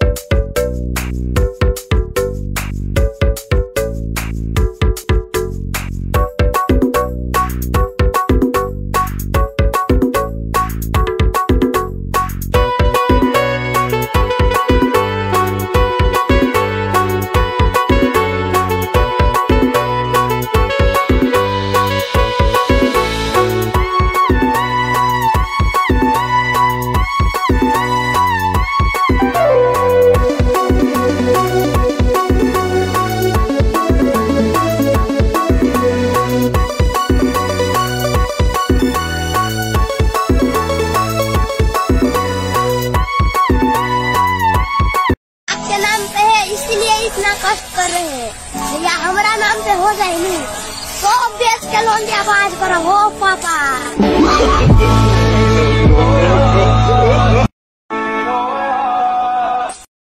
इतना कष्ट कर रहे हैं या हमारा नाम पे हो जाए नहीं तो बेच के लोन दिया बाज करो हो पापा।